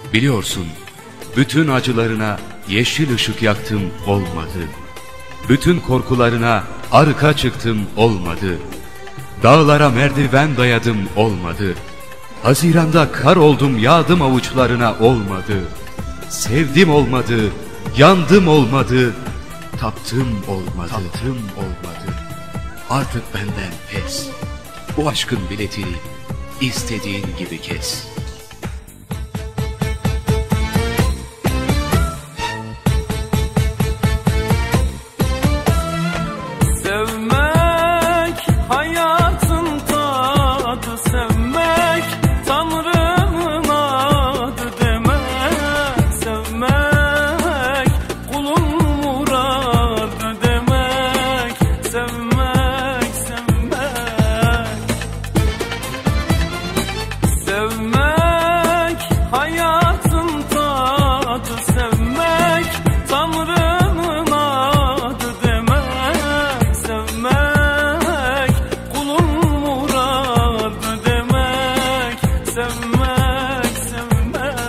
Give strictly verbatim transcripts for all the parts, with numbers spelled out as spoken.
Biliyorsun, bütün acılarına yeşil ışık yaktım, olmadı. Bütün korkularına arka çıktım, olmadı. Dağlara merdiven dayadım, olmadı. Haziranda kar oldum, yağdım avuçlarına, olmadı. Sevdim, olmadı. Yandım, olmadı. Taptım, olmadı. Taptım, olmadı. Artık benden pes. Bu aşkın biletini istediğin gibi kes. Sevmek hayatın tadı, sevmek Tanrı'nın adı demek. Sevmek kulun muradı demek. Sevmek, sevmek. Sevmek hayatın tadı, sevmek Tanrı'nın adı demek. Sevmek kulun muradı demek. Sevmek, sevmek.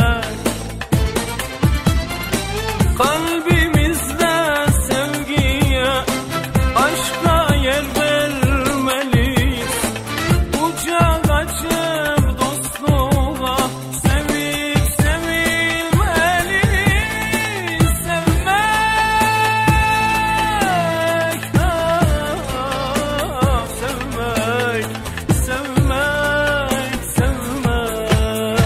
Kalbimizde sevgiye, aşka yer vermeliyiz. Kucak açıp dostluğa sevip sevilmeliyiz. Sevmek, ah, sevmek, sevmek, sevmek.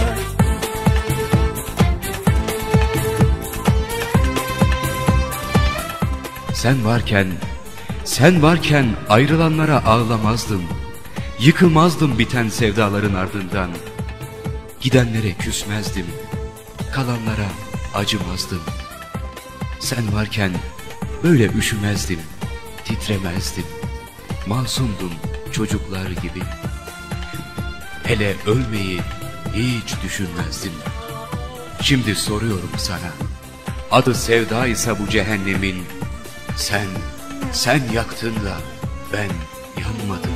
Sen varken, sen varken ayrılanlara ağlamazdım. Yıkılmazdım biten sevdaların ardından. Gidenlere küsmezdim, kalanlara acımazdım. Sen varken böyle üşümezdim, titremezdim. Masumdum çocuklar gibi. Hele ölmeyi hiç düşünmezdim. Şimdi soruyorum sana, adı sevda ise bu cehennemin, sen, sen yaktın da ben yanmadım.